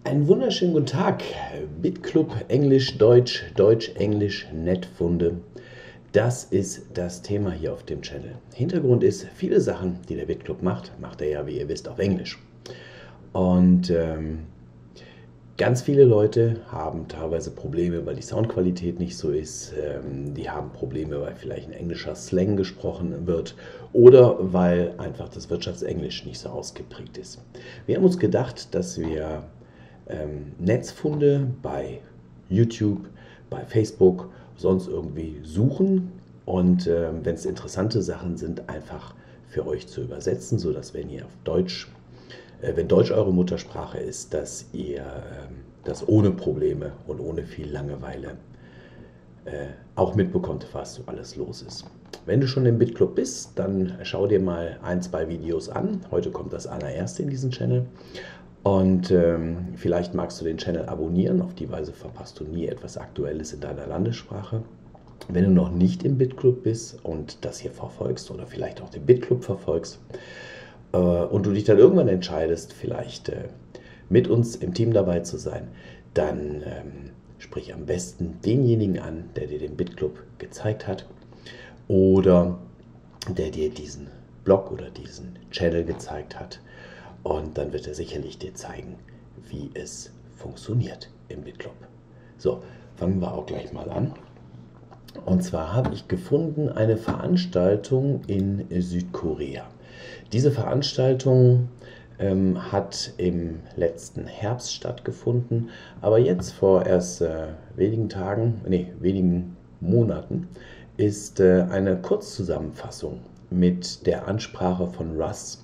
Einen wunderschönen guten Tag. BitClub Englisch, Deutsch, Deutsch, Englisch, Netfunde. Das ist das Thema hier auf dem Channel. Hintergrund ist, viele Sachen, die der BitClub macht, macht er ja, wie ihr wisst, auf Englisch. Und ganz viele Leute haben teilweise Probleme, weil die Soundqualität nicht so ist. Die haben Probleme, weil vielleicht ein englischer Slang gesprochen wird oder weil einfach das Wirtschaftsenglisch nicht so ausgeprägt ist. Wir haben uns gedacht, dass wir Netzfunde bei YouTube, bei Facebook, sonst irgendwie suchen und wenn es interessante Sachen sind, einfach für euch zu übersetzen, sodass wenn ihr auf Deutsch, wenn Deutsch eure Muttersprache ist, dass ihr das ohne Probleme und ohne viel Langeweile auch mitbekommt, was so alles los ist. Wenn du schon im BitClub bist, dann schau dir mal ein, zwei Videos an. Heute kommt das allererste in diesem Channel. Und vielleicht magst du den Channel abonnieren, auf die Weise verpasst du nie etwas Aktuelles in deiner Landessprache. Wenn du noch nicht im BitClub bist und das hier verfolgst oder vielleicht auch den BitClub verfolgst und du dich dann irgendwann entscheidest, vielleicht mit uns im Team dabei zu sein, dann sprich am besten denjenigen an, der dir den BitClub gezeigt hat oder der dir diesen Blog oder diesen Channel gezeigt hat. Und dann wird er sicherlich dir zeigen, wie es funktioniert im BitClub. So, fangen wir auch gleich mal an. Und zwar habe ich gefunden eine Veranstaltung in Südkorea. Diese Veranstaltung hat im letzten Herbst stattgefunden, aber jetzt vor erst wenigen Monaten ist eine Kurzzusammenfassung mit der Ansprache von Russ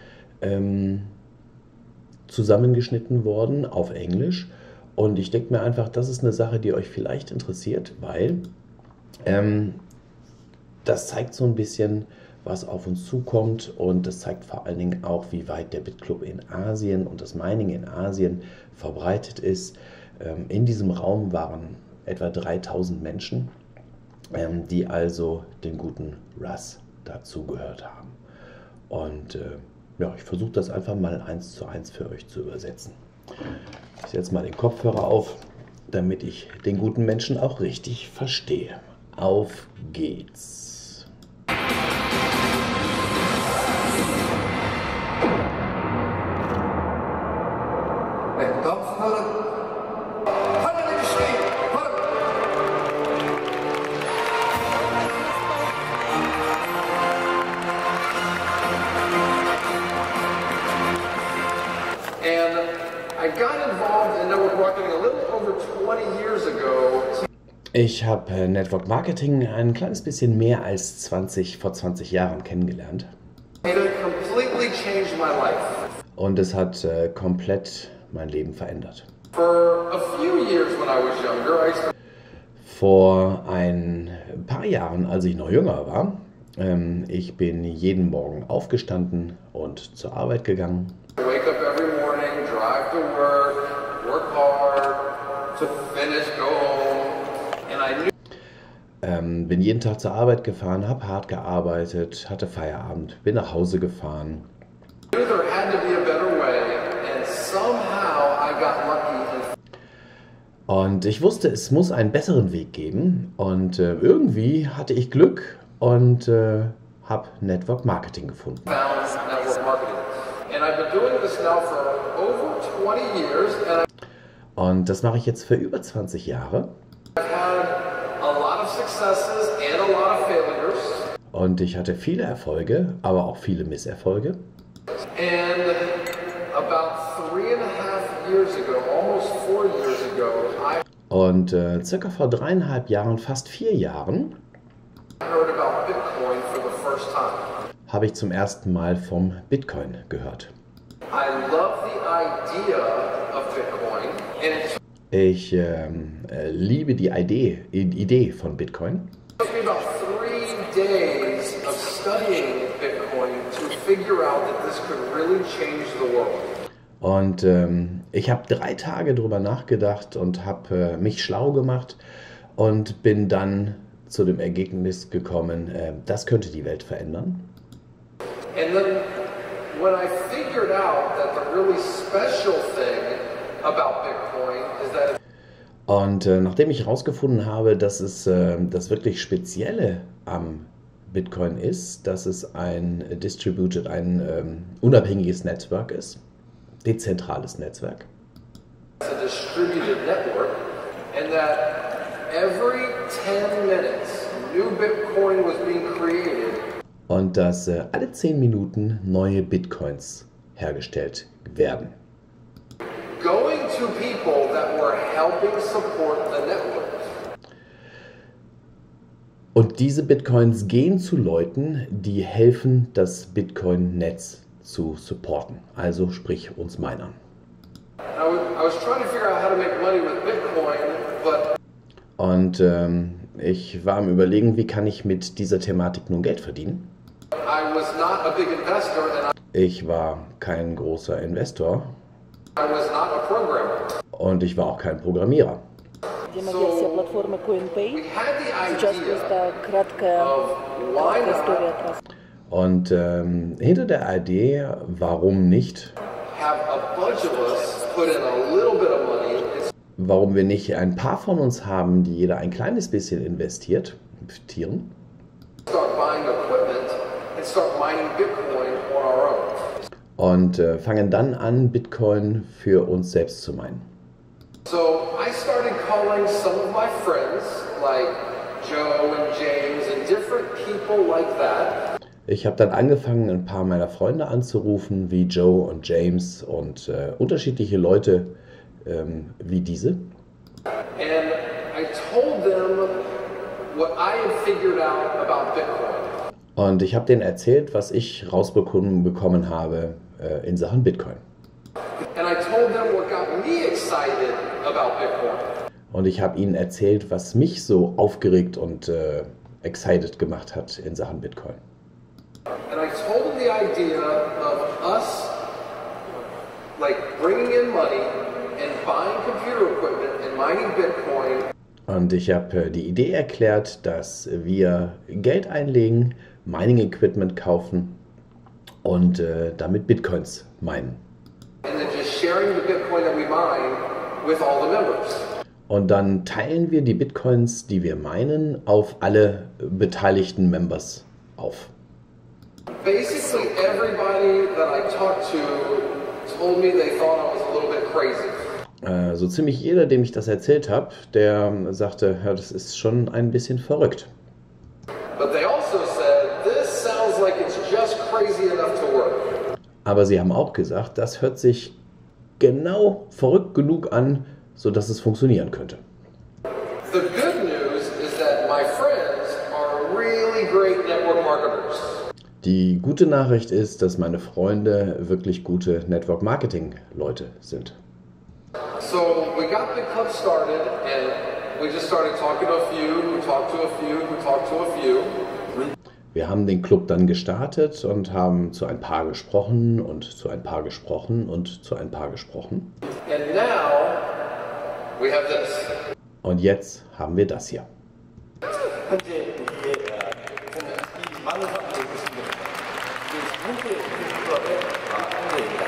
zusammengeschnitten worden auf Englisch. Und ich denke mir einfach, das ist eine Sache, die euch vielleicht interessiert, weil das zeigt so ein bisschen, was auf uns zukommt, und das zeigt vor allen Dingen auch, wie weit der BitClub in Asien und das Mining in Asien verbreitet ist. In diesem Raum waren etwa 3000 Menschen, die also den guten Russ dazugehört haben. Und ja, ich versuche das einfach mal 1:1 für euch zu übersetzen. Ich setze mal den Kopfhörer auf, damit ich den guten Menschen auch richtig verstehe. Auf geht's! Ich habe Network Marketing ein kleines bisschen mehr als vor 20 Jahren kennengelernt. Und es hat komplett mein Leben verändert. Vor ein paar Jahren, als ich noch jünger war, ich bin jeden Morgen aufgestanden und zur Arbeit gegangen. Bin jeden Tag zur Arbeit gefahren, habe hart gearbeitet, hatte Feierabend, bin nach Hause gefahren. Und ich wusste, es muss einen besseren Weg geben, und irgendwie hatte ich Glück und habe Network Marketing gefunden. Und das mache ich jetzt für über 20 Jahre. Und ich hatte viele Erfolge, aber auch viele Misserfolge. Und circa vor 3,5 Jahren, fast 4 Jahren, habe ich zum ersten Mal vom Bitcoin gehört. Ich liebe die Idee von Bitcoin. Und ich habe 3 Tage darüber nachgedacht und habe mich schlau gemacht und bin dann zu dem Ergebnis gekommen, das könnte die Welt verändern. And then when I figured out that the really special thing about Bitcoin is that Und nachdem ich herausgefunden habe, dass es das wirklich Spezielle am Bitcoin ist, dass es ein unabhängiges Netzwerk ist, dezentrales Netzwerk, it's a distributed network, and that every 10 minutes new Bitcoin was being created. und dass alle 10 Minuten neue Bitcoins hergestellt werden. Going to people that were helping support the network. Und diese Bitcoins gehen zu Leuten, die helfen, das Bitcoin-Netz zu supporten, also sprich uns Minern. I was trying to figure out how to make money with Bitcoin, but Und ich war am Überlegen, wie kann ich mit dieser Thematik nun Geld verdienen. I was not a big investor and Ich war kein großer Investor I was not a programmer. und ich war auch kein Programmierer. Отдельная версия платформы We CoinPay. had the Сейчас idea просто краткая of why история not от вас. Und hinter der Idee, warum nicht, have a bunch of us put in a little bit of money and warum wir nicht ein paar von uns haben, die jeder ein kleines bisschen investieren, start buying equipment and start mining Bitcoin on our own. und fangen dann an, Bitcoin für uns selbst zu meinen. So I started calling some of my friends, like Joe and James and different people like that. Ich habe dann angefangen, ein paar meiner Freunde anzurufen, wie Joe und James und unterschiedliche Leute wie diese. And I told them what I had figured out about Bitcoin. Und ich habe denen erzählt, was ich rausbekommen habe in Sachen Bitcoin. And I told them what got me excited about Bitcoin. Und ich habe ihnen erzählt, was mich so aufgeregt und excited gemacht hat in Sachen Bitcoin. And I told them the idea of us like bringing in money and buying computer equipment and mining Bitcoin. Und ich habe die Idee erklärt, dass wir Geld einlegen, Mining-Equipment kaufen und damit Bitcoins meinen. And then just sharing the Bitcoin that we mine with all the members. Und dann teilen wir die Bitcoins, die wir meinen, auf alle beteiligten Members auf. Basically, everybody that I talked to told me they thought I was a little bit crazy. So ziemlich jeder, dem ich das erzählt habe, der sagte, ja, das ist schon ein bisschen verrückt. But they also said, this sounds like it's just crazy enough to work. Aber sie haben auch gesagt, das hört sich genau verrückt genug an, sodass es funktionieren könnte. The good news is that my friends are really great network marketers. Die gute Nachricht ist, dass meine Freunde wirklich gute Network-Marketing-Leute sind. So we got the club started and we just started talking to a few, who talked to a few, who talked to a few. Wir haben den Club dann gestartet und haben zu ein paar gesprochen und zu ein paar gesprochen und zu ein paar gesprochen. And now we have this. Und jetzt haben wir das hier. 현재 우리의 보면 이 많은 사람들이 계십니다. 한국의 클럽의 홍보입니다.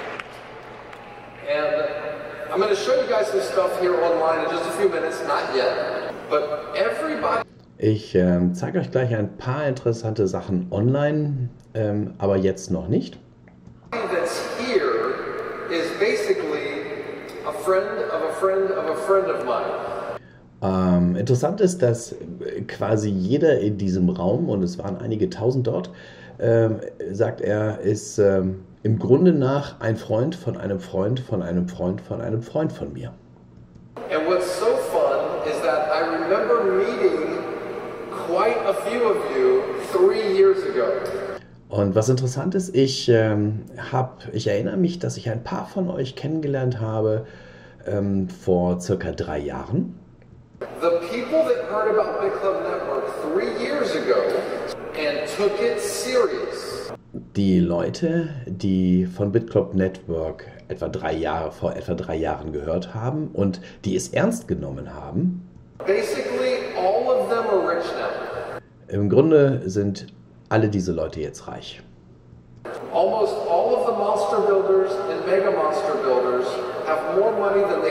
And I'm going to show you guys some stuff here online in just a few minutes, not yet. But everybody Ich zeige euch gleich ein paar interessante Sachen online, aber jetzt noch nicht. that's here is basically a friend of a friend of a friend of mine. Interessant ist, dass quasi jeder in diesem Raum, und es waren einige tausend dort, sagt er, ist im Grunde nach ein Freund von einem Freund von einem Freund von einem Freund von mir. And what's so fun is that I remember meeting quite a few of you 3 years ago. Und was interessant ist, ich erinnere mich, dass ich ein paar von euch kennengelernt habe vor circa 3 Jahren. The people that heard about Big Club Network 3 years ago and took it serious. Die Leute, die von BitClub Network vor etwa 3 Jahren gehört haben und die es ernst genommen haben, Basically, all of them are rich now. im Grunde sind alle diese Leute jetzt reich. Almost all of the monster builders and mega monster builders have more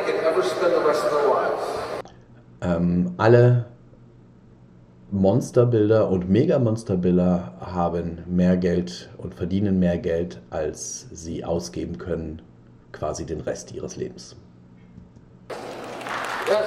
can ever spend the rest of their lives. Alle Monsterbilder und Mega-Monsterbilder haben mehr Geld und verdienen mehr Geld, als sie ausgeben können, quasi den Rest ihres Lebens. Yes.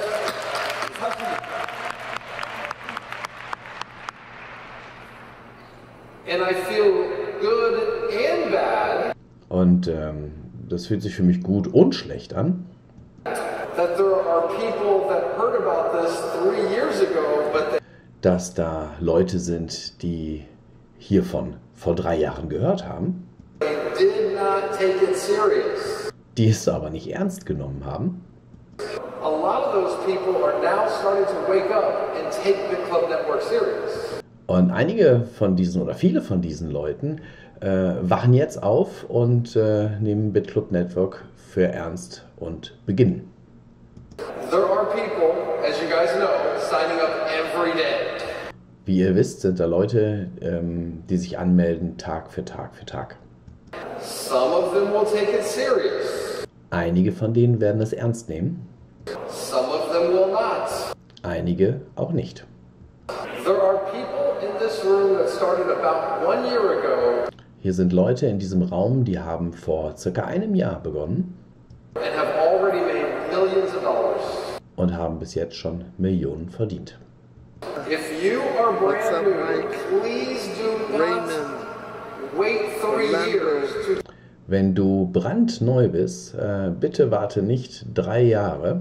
And I feel good and bad Und das fühlt sich für mich gut und schlecht an, that there are people that heard about this 3 years ago, but dass da Leute sind, die hiervon vor 3 Jahren gehört haben, they did not take it serious. die es aber nicht ernst genommen haben. A lot of those people are now starting to wake up and take Big Club Network serious. Und einige von diesen oder viele von diesen Leuten wachen jetzt auf und nehmen BitClub Network für ernst und beginnen. There are people, as you guys know, signing up every day. Wie ihr wisst, sind da Leute, die sich anmelden Tag für Tag für Tag. Some of them will take it serious. Einige von denen werden es ernst nehmen, Some of them will not. einige auch nicht. There are people in this room that started about 1 year ago Hier sind Leute in diesem Raum, die haben vor circa einem Jahr begonnen and have already made millions of dollars. und haben bis jetzt schon Millionen verdient. If you are What's brand up, new, Mike? please do not Raymond, wait 3 Orlando. years to Wenn du brandneu bist, bitte warte nicht 3 Jahre,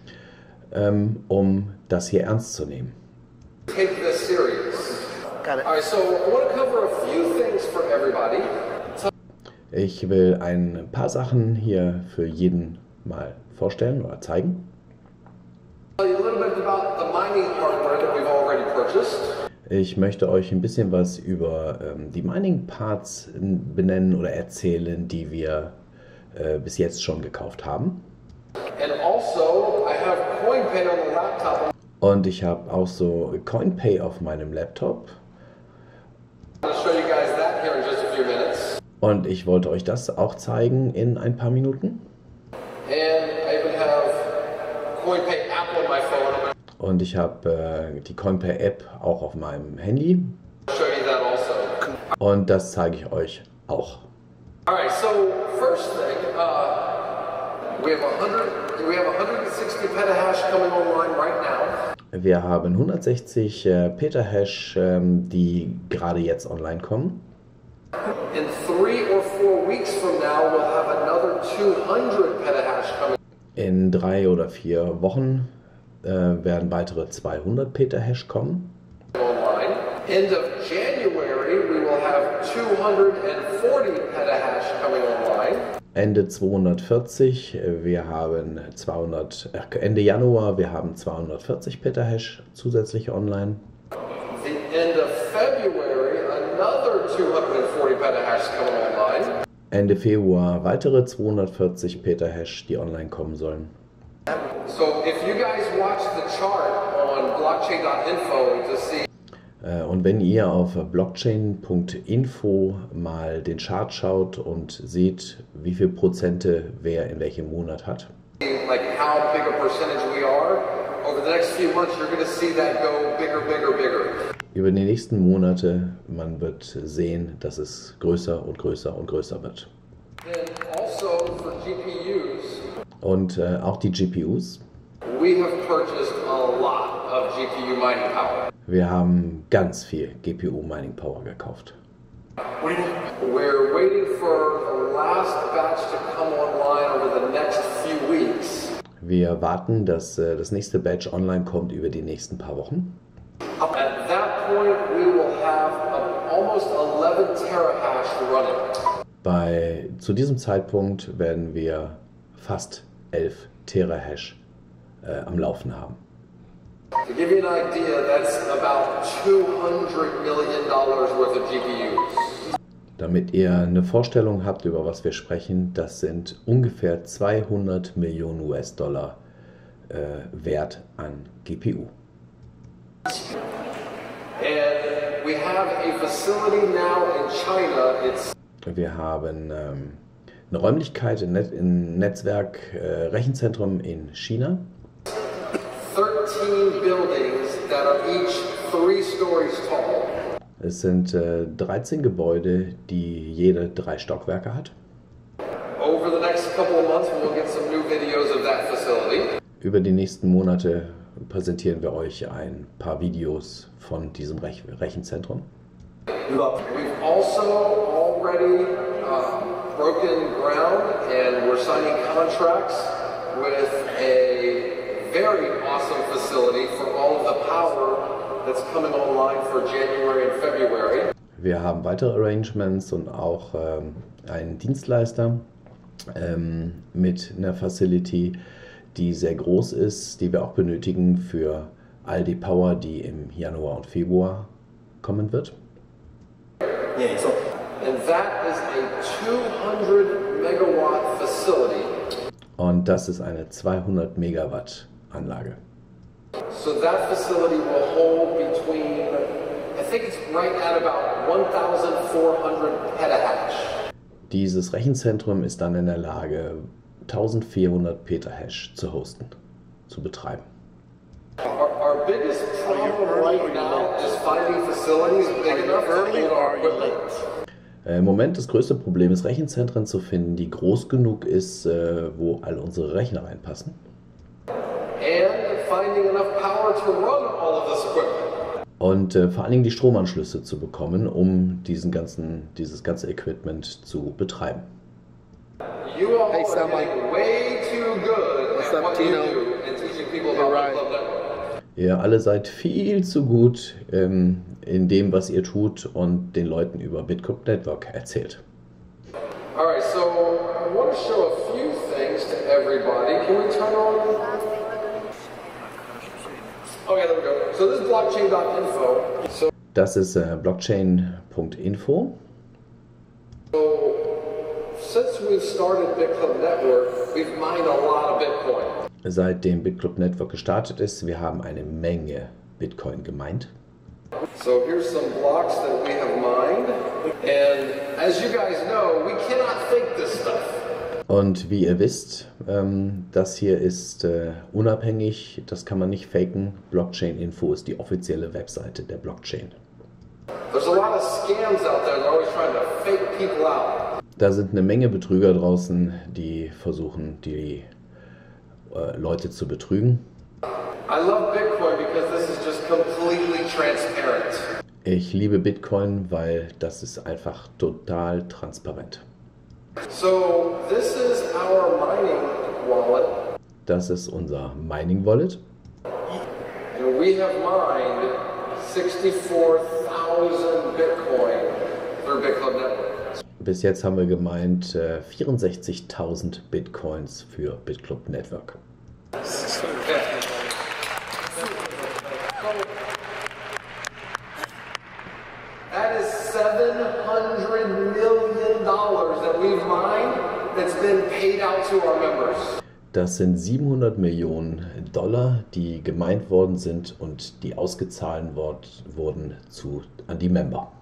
um das hier ernst zu nehmen. take this serious. got it. All right, so I want to cover a few things for everybody. Ich will ein paar Sachen hier für jeden mal vorstellen oder zeigen. Tell you a little bit about the mining hardware that we've already purchased. Ich möchte euch ein bisschen was über die Mining Parts benennen oder erzählen, die wir bis jetzt schon gekauft haben. And also, I have CoinPay on the laptop. Und ich habe auch so CoinPay auf meinem Laptop. I'm going to show you guys that here in just a few minutes. Und ich wollte euch das auch zeigen in ein paar Minuten. And I even have CoinPay app on my phone. I'm going Und ich habe die CoinPay App auch auf meinem Handy. to show you that also. Und das zeige ich euch auch. All right, so first thing, we have 160 petahash coming online right now. Wir haben 160 Petahash, die gerade jetzt online kommen. In 3 or 4 weeks from now, we'll have another 200 petahash coming In 3 oder 4 Wochen werden weitere 200 Petahash kommen. online. End of January, we will have 240 petahash coming online. Ende 240, wir haben Ende Januar, wir haben 240 Petahash zusätzlich online. The end of February, another 240 petahash coming online. Ende Februar weitere 240 Petahash, die online kommen sollen. So if you guys watch the chart on blockchain.info to see Und wenn ihr auf blockchain.info mal den Chart schaut und seht, wie viel Prozente wer in welchem Monat hat, like how big a percentage we are, over the next few months you're going to see that go bigger, bigger, bigger. über die nächsten Monate, man wird sehen, dass es größer und größer und größer wird. Then also for GPUs, Und auch die GPUs. we have purchased a lot of GPU mining power. Wir haben ganz viel GPU Mining Power gekauft. What do you mean? We're waiting for the last batch to come online over the next few weeks. Wir warten, dass das nächste Batch online kommt über die nächsten paar Wochen. At that point, we will have almost 11 terahash running. Zu diesem Zeitpunkt werden wir fast 11 Terahash am Laufen haben. To give you an idea, that's about $200 million worth of GPUs. Damit ihr eine Vorstellung habt, über was wir sprechen, das sind ungefähr 200 Millionen US-Dollar Wert an GPU. And we have a facility now in China. It's Wir haben eine Räumlichkeit im Netzwerk Rechenzentrum in China. 13 buildings that are each 3 stories tall. Es sind 13 Gebäude, die jede 3 Stockwerke hat. Over the next couple of months, we'll get some new videos of that facility. Über die nächsten Monate präsentieren wir euch ein paar Videos von diesem Rechenzentrum. We've also already broken ground and we're signing contracts with a very awesome facility for all of the power that's coming online for January and February. Wir haben weitere Arrangements und auch einen Dienstleister mit einer Facility, die sehr groß ist, die wir auch benötigen für all die Power, die im Januar und Februar kommen wird. Yeah, so. And that is a 200 megawatt facility. Und das ist eine 200 Megawatt Anlage. So that facility will hold between, I think it's right at about 1,400 petahash. Dieses Rechenzentrum ist dann in der Lage, 1400 Petahash zu hosten, zu betreiben. Our biggest problem right now is finding facilities big enough to hold our equipment. Im Moment das größte Problem ist, Rechenzentren zu finden, die groß genug ist, wo all unsere Rechner reinpassen. And finding enough power to run all of this equipment. Und vor allen Dingen die Stromanschlüsse zu bekommen, um dieses ganze Equipment zu betreiben. You all are getting way too good at what you do and teaching people about BitClub Network. Ihr alle seid viel zu gut in dem, was ihr tut und den Leuten über BitClub Network erzählt. Alright, so I want to show a few things to everybody. Can we turn on? Okay, there we go. So this is blockchain.info. Das ist blockchain.info. So since we've started BitClub Network, we've mined a lot of Bitcoin. Seitdem BitClub Network gestartet ist, wir haben eine Menge Bitcoin gemeint. So here's some blocks that we have mined. And as you guys know, we cannot fake this stuff. Und wie ihr wisst, das hier ist unabhängig, das kann man nicht faken. Blockchain.info ist die offizielle Webseite der Blockchain. There's a lot of scams out there that are always trying to fake people out. Da sind eine Menge Betrüger draußen, die versuchen, die Leute zu betrügen. I love Bitcoin because this is just completely transparent. Ich liebe Bitcoin, weil das ist einfach total transparent. So this is our mining wallet. Das ist unser Mining Wallet. And we have mined 64,000 Bitcoin through BitClub Network. Bis jetzt haben wir gemeint 64.000 Bitcoins für BitClub Network. That is $700 million that we've mined that's been paid out to our members. Das sind 700 Millionen Dollar, die gemeint worden sind und die ausgezahlt wurden an die Member.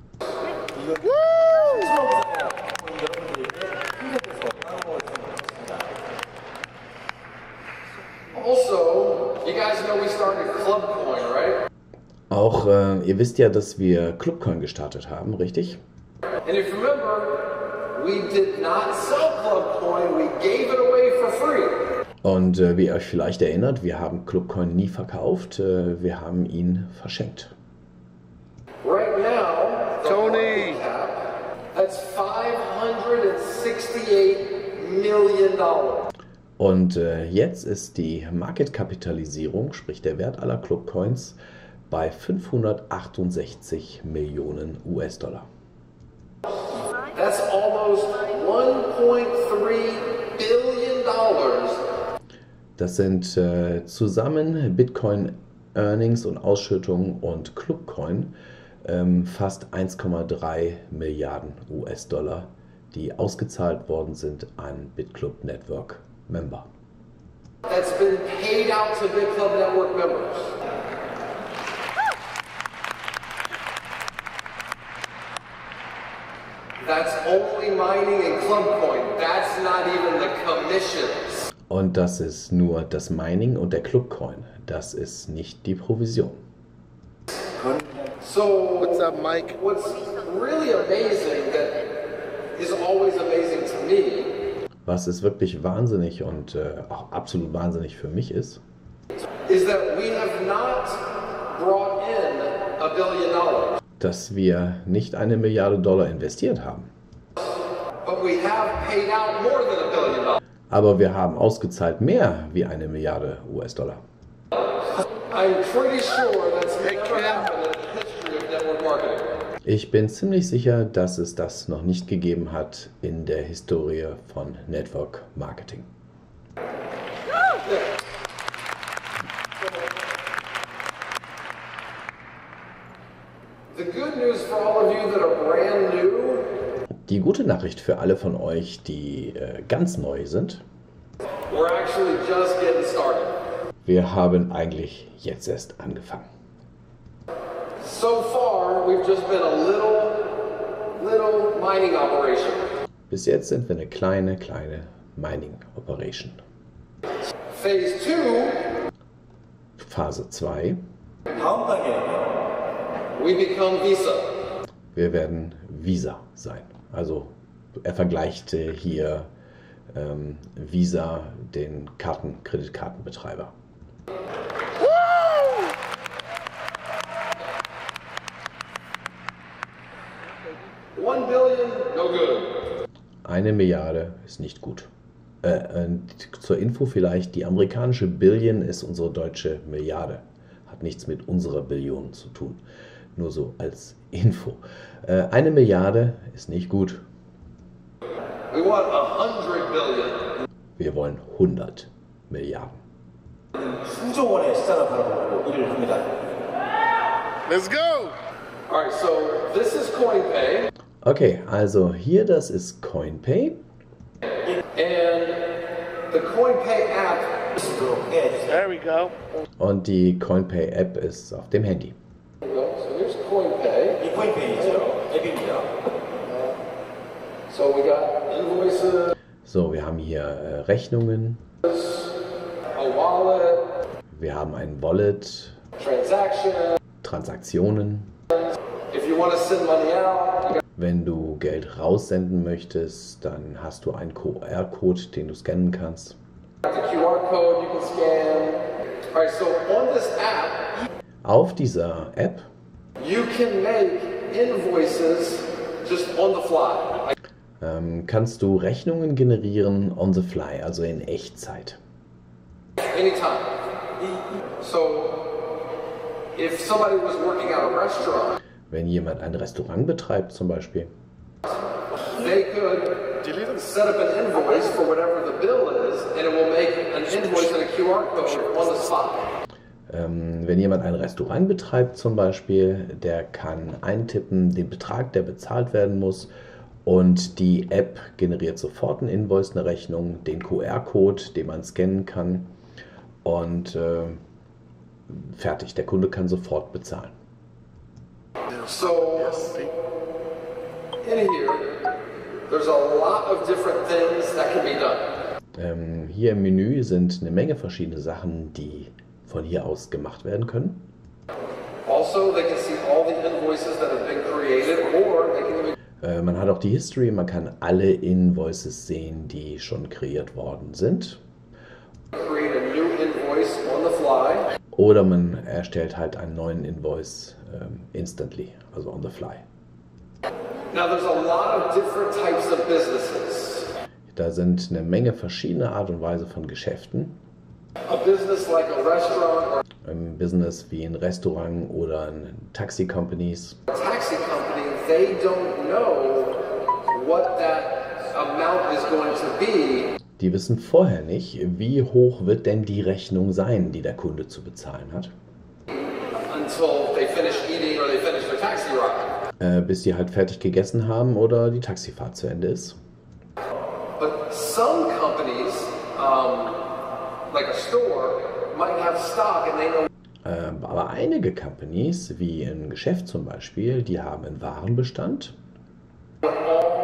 Also, you guys know we started Clubcoin, right? Auch ihr wisst ja, dass wir Clubcoin gestartet haben, richtig? And if you remember, we did not sell Clubcoin, we gave it away for free. Und wie ihr euch vielleicht erinnert, wir haben Clubcoin nie verkauft, wir haben ihn verschenkt. Right now, the market cap, that's $568 million. Und jetzt ist die Marketkapitalisierung, sprich der Wert aller Clubcoins, bei 568 Millionen US-Dollar. That's almost $1.3 billion. Das sind zusammen Bitcoin-Earnings und Ausschüttungen und Clubcoin fast 1,3 Milliarden US-Dollar, die ausgezahlt worden sind an BitClub Network Member. That's been paid out to BitClub Network members. That's only mining and Club Coin. That's not even the commissions. Und das ist nur das Mining und der Clubcoin. Das ist nicht die Provision. So, What's up, Mike? what's really amazing that is always amazing to me Was ist wirklich wahnsinnig und auch absolut wahnsinnig für mich ist, is that we have not brought in $1 billion, dass wir nicht $1 Milliarde investiert haben. but we have paid out more than $1 billion. Aber wir haben ausgezahlt mehr wie $1 Milliarde. I'm pretty sure that's never happened in the history of network marketing. Ich bin ziemlich sicher, dass es das noch nicht gegeben hat in der Historie von Network Marketing. The good news for all of you that are brand new Die gute Nachricht für alle von euch, die ganz neu sind: we're actually just getting started. Wir haben eigentlich jetzt erst angefangen. So far, we've just been a little mining operation. Bis jetzt sind wir eine kleine Mining Operation. Phase 2, Phase 2, 다음 단계는요? we become Visa. wir werden Visa sein. Also er vergleicht hier Visa, den Kreditkartenbetreiber. $1 billion, no good. 1 Milliarde ist nicht gut. Zur Info vielleicht, die amerikanische Billion ist unsere deutsche Milliarde. Hat nichts mit unserer Billion zu tun. Nur so als Info. 1 Milliarde ist nicht gut. We want 100 billion. Wir wollen 100 Milliarden. 수조원의 시장을 바라보고 일을 합니다. Let's go! All right, so this is CoinPay, Okay, also hier, das ist CoinPay. and the CoinPay app. 수도록 해주세요. There we go. Und die CoinPay App ist auf dem Handy. So here's CoinPay. 이 코인페이죠. 앱입니다. So we got invoices, So, wir haben hier Rechnungen, a wallet, wir haben ein Wallet, transaction. Transaktionen. If you want to send money out, you got Wenn du Geld raussenden möchtest, dann hast du einen QR-Code, den du scannen kannst. the QR code you can scan. All right, so on this app, Auf dieser App you can make invoices just on the fly. kannst du Rechnungen generieren on the fly, also in Echtzeit. Anytime. So, if somebody was working at a restaurant, Wenn jemand ein Restaurant betreibt zum Beispiel, they could set up an invoice for whatever the bill is, and it will make an invoice and a QR code on the spot. wenn jemand ein Restaurant betreibt zum Beispiel, der kann eintippen den Betrag, der bezahlt werden muss, und die App generiert sofort einen Invoice, eine Rechnung, den QR-Code, den man scannen kann, und fertig. Der Kunde kann sofort bezahlen. So, in here, there's a lot of different things that can be done. Hier im Menü sind eine Menge verschiedene Sachen, die von hier aus gemacht werden können. Also, they can see all the invoices that have been created, or they can even Man hat auch die History, man kann alle Invoices sehen, die schon kreiert worden sind. create a new invoice on the fly. Oder man erstellt halt einen neuen Invoice instantly, also on the fly. Now, there's a lot of different types of businesses. Da sind eine Menge verschiedene Art und Weise von Geschäften. A business like a restaurant or Im Business wie ein Restaurant oder ein Taxi-Companies. a taxi company, they don't know what that amount is going to be Die wissen vorher nicht, wie hoch wird denn die Rechnung sein, die der Kunde zu bezahlen hat, until they finish eating or they finish their taxi ride. bis sie halt fertig gegessen haben oder die Taxifahrt zu Ende ist. But some companies, like a store, might have stock and they know Aber einige Companies, wie ein Geschäft zum Beispiel, die haben einen Warenbestand what all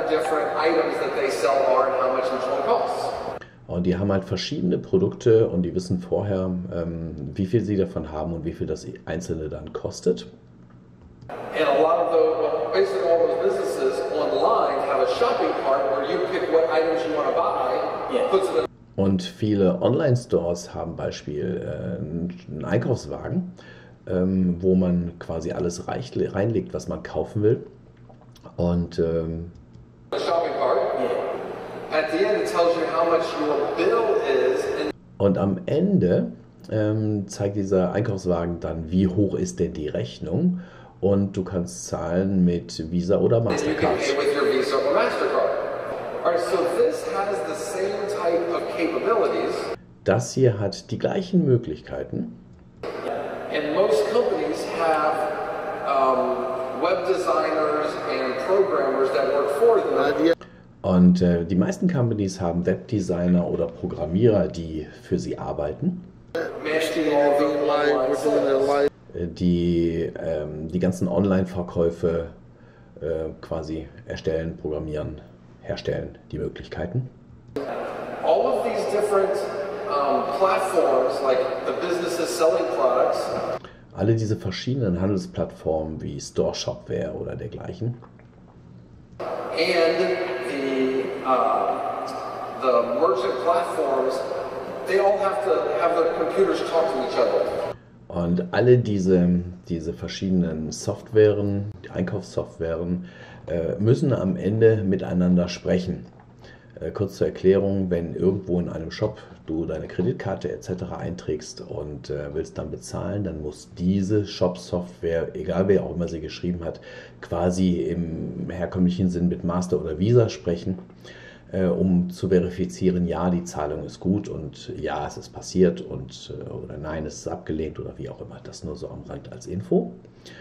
different items that they sell are and how much each one costs. Und die haben halt verschiedene Produkte und die wissen vorher, wie viel sie davon haben und wie viel das einzelne dann kostet. And a lot of well, basically all those businesses online have a shopping cart where you pick what items you want to buy, puts it in. Und viele Online-Stores haben Beispiel einen Einkaufswagen, wo man quasi alles reinlegt, was man kaufen will. Und The shopping cart. At the end, it tells you how much your bill is. Und am Ende zeigt dieser Einkaufswagen dann, wie hoch ist denn die Rechnung. Und du kannst zahlen mit Visa oder Mastercard. And you can pay with your Visa or Mastercard. All right, so this has the same type of capabilities. Das hier hat die gleichen Möglichkeiten. And most companies have web designers and programmers that work for them. Und die meisten Companies haben Webdesigner oder Programmierer, die für sie arbeiten, Managing all the online sales. die ganzen Online-Verkäufe quasi erstellen, programmieren, herstellen, die Möglichkeiten. All of these different platforms, like the businesses selling products, Alle diese verschiedenen Handelsplattformen wie Store, Shopware oder dergleichen and the merchant platforms, they all have to have their computers talk to each other. und alle diese verschiedenen Softwaren, die Einkaufssoftwaren, müssen am Ende miteinander sprechen. Kurz zur Erklärung, wenn irgendwo in einem Shop du deine Kreditkarte etc. einträgst und willst dann bezahlen, dann muss diese Shop-Software, egal wer auch immer sie geschrieben hat, quasi im herkömmlichen Sinn mit Master oder Visa sprechen, um zu verifizieren, ja, die Zahlung ist gut und ja, es ist passiert und oder nein, es ist abgelehnt oder wie auch immer. Das nur so am Rand als Info.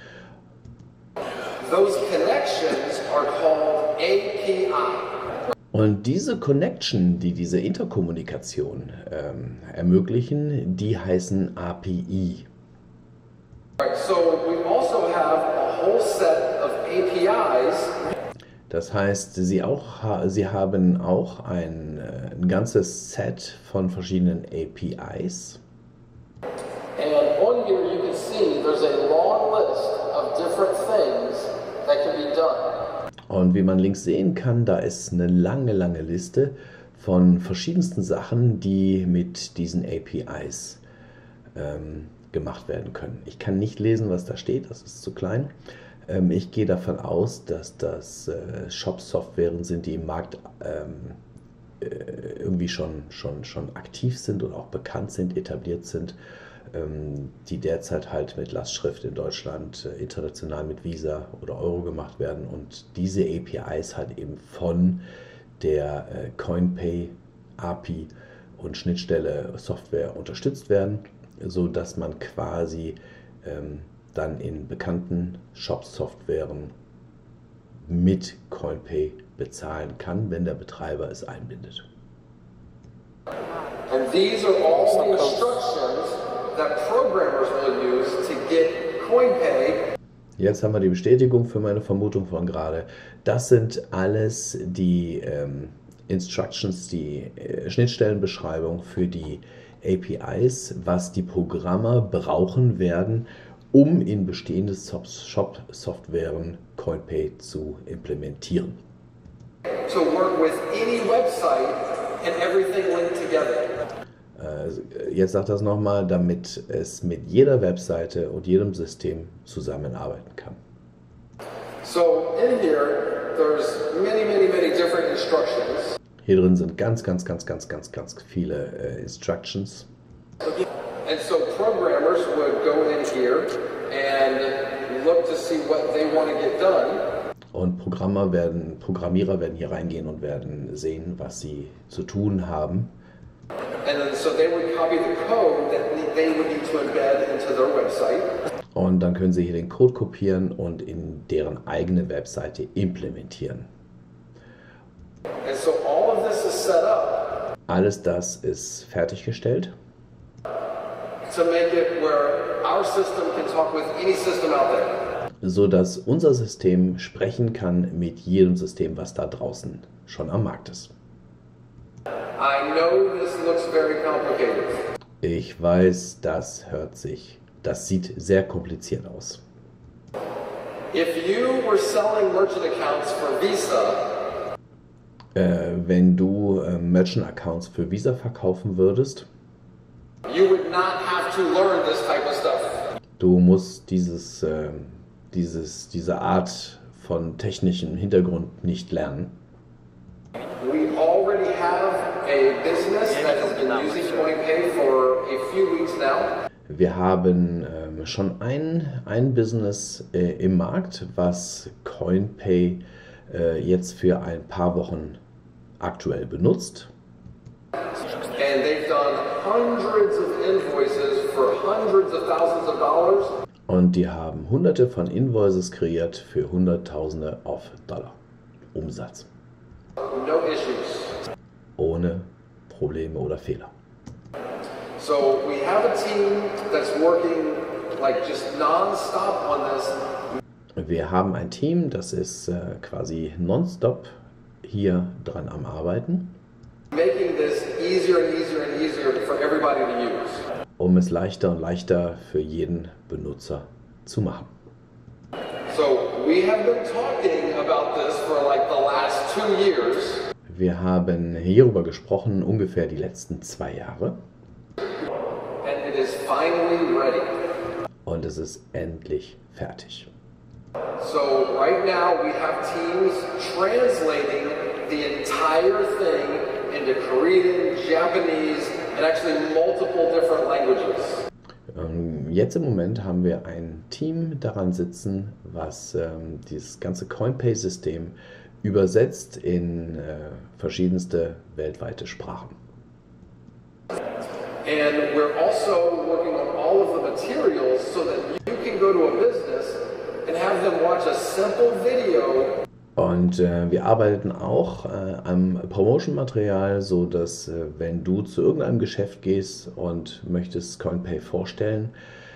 Those connections are called API. Und diese Connection, die diese Interkommunikation ermöglichen, die heißen API. Right, so we also have a whole set of APIs. Das heißt, sie haben auch ein ganzes Set von verschiedenen APIs. And on here you can see there's a long list of different things that can be done. Und wie man links sehen kann, da ist eine lange, lange Liste von verschiedensten Sachen, die mit diesen APIs gemacht werden können. Ich kann nicht lesen, was da steht, das ist zu klein. Ich gehe davon aus, dass das Shop-Softwaren sind, die im Markt irgendwie schon aktiv sind und auch bekannt sind, etabliert sind, die derzeit halt mit Lastschrift in Deutschland international mit Visa oder Euro gemacht werden und diese APIs halt eben von der CoinPay API und Schnittstelle Software unterstützt werden, so dass man quasi dann in bekannten Shop-Softwaren mit CoinPay bezahlen kann, wenn der Betreiber es einbindet. And these are all the instructions that programmers will use to get CoinPay. Jetzt haben wir die Bestätigung für meine Vermutung von gerade. Das sind alles die Instructions, die Schnittstellenbeschreibung für die APIs, was die Programmer brauchen werden, um in bestehende Shop-Softwaren CoinPay zu implementieren. To work with any website and everything linked together. Jetzt sagt das nochmal, damit es mit jeder Webseite und jedem System zusammenarbeiten kann. So in here, there's many different instructions. Hier drin sind ganz viele Instructions. And so programmers would go in here and look to see what they want to get done. Und Programmierer werden hier reingehen und werden sehen, was sie zu tun haben. And then so they would copy the code that they would need to embed into their website. Und dann können sie hier den Code kopieren und in deren eigene Webseite implementieren. And so all of this is set up. Alles das ist fertiggestellt, To make it where our system can talk with any system out there. sodass unser System sprechen kann mit jedem System, was da draußen schon am Markt ist. I know this looks very complicated. Ich weiß, das sieht sehr kompliziert aus. If you were selling merchant accounts for Visa, Wenn du Merchant Accounts für Visa verkaufen würdest, you would not have to learn this type of stuff. du musst diese Art von technischem Hintergrund nicht lernen. We already have a business that has been using CoinPay for a few weeks now. Wir haben schon ein Business im Markt, was CoinPay jetzt für ein paar Wochen aktuell benutzt. And they've done hundreds of invoices for hundreds of thousands of dollars. Und die haben hunderte von Invoices kreiert für Hunderttausende auf Dollar Umsatz. No issues. Ohne Probleme oder Fehler. So we have a team that's working like just non-stop on this. Wir haben ein Team, das ist quasi nonstop hier dran am Arbeiten, Making this easier and easier and easier for everybody to use. um es leichter und leichter für jeden Benutzer zu machen. So we have been talking about this for like the last 2 years. Wir haben hierüber gesprochen ungefähr die letzten 2 Jahre And it is finally ready. und es ist endlich fertig. So right now we have teams translating the entire thing into Korean, Japanese, and actually multiple different languages. Jetzt im Moment haben wir ein Team daran sitzen, was dieses ganze CoinPay-System übersetzt in verschiedenste weltweite Sprachen. And we're also working on all of the materials so that you can go to a business and have them watch a simple video. Und wir arbeiten auch am Promotion-Material, so dass wenn du zu irgendeinem Geschäft gehst und möchtest CoinPay vorstellen,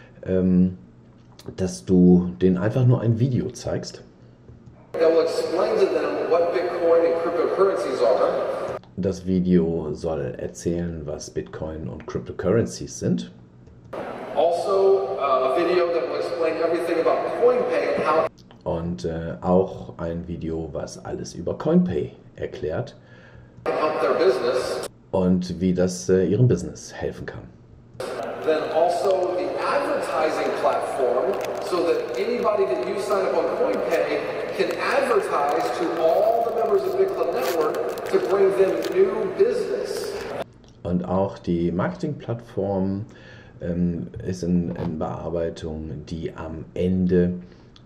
dass du denen einfach nur ein Video zeigst. That will explain to them what Bitcoin and cryptocurrencies are. Das Video soll erzählen, was Bitcoin und Cryptocurrencies sind. Also, a video that will explain everything about CoinPay and how Und auch ein Video, was alles über CoinPay erklärt it can help their business. und wie das ihrem Business helfen kann. Then also the advertising platform so that anybody that you sign up on CoinPay can advertise to all the members of BitClub Network to bring them new business. Und auch die Marketingplattform ist in Bearbeitung, die am Ende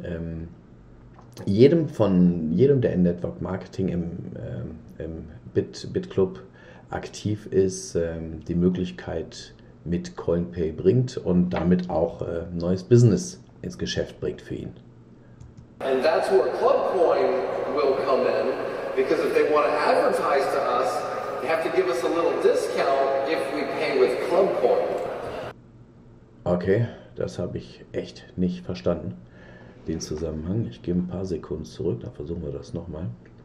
jedem, der in Network Marketing im BitClub aktiv ist, die Möglichkeit mit CoinPay bringt und damit auch neues Business ins Geschäft bringt für ihn. And that's where ClubCoin will come in, because if they want to advertise to us, they have to give us a little discount if we pay with ClubCoin. Okay, das habe ich echt nicht verstanden, den Zusammenhang. Ich gebe ein paar Sekunden zurück, dann versuchen wir das nochmal.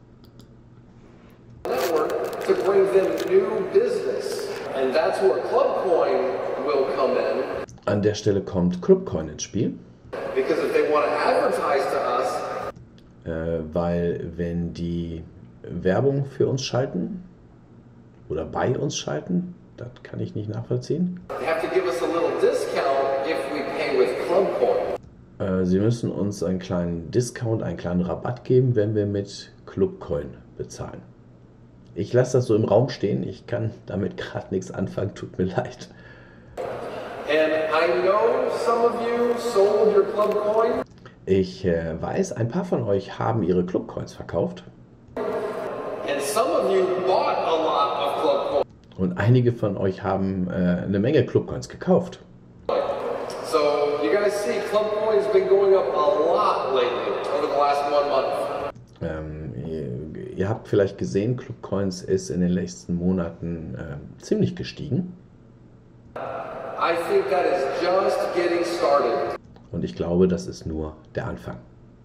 Network to bring them new business. And that's where ClubCoin will come in. An der Stelle kommt ClubCoin ins Spiel. Because if they want to advertise to us, weil wenn die Werbung für uns schalten oder bei uns schalten, das kann ich nicht nachvollziehen. they have to give us a little discount if we pay with ClubCoin. Sie müssen uns einen kleinen Discount, einen kleinen Rabatt geben, wenn wir mit ClubCoin bezahlen. Ich lasse das so im Raum stehen, ich kann damit gerade nichts anfangen, tut mir leid. And I know some of you sold your ClubCoin, Ich weiß, ein paar von euch haben ihre ClubCoins verkauft and some of you bought a lot of ClubCoin. und einige von euch haben eine Menge ClubCoins gekauft. So you guys see ClubCoin's been going up a lot lately over the last 1 month. Ihr habt vielleicht gesehen, ClubCoins ist in den letzten Monaten ziemlich gestiegen. I think that is just getting started. Und ich glaube, das ist nur der Anfang.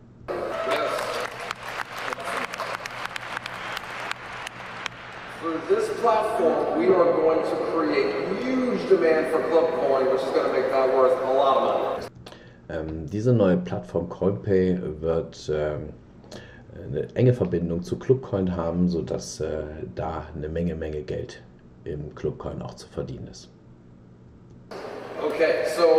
Through this platform, we are going to create huge demand for Clubcoin, which is going to make that worth a lot of money. Diese neue Plattform CoinPay wird eine enge Verbindung zu Clubcoin haben, sodass da eine Menge Geld im Clubcoin auch zu verdienen ist. Okay, so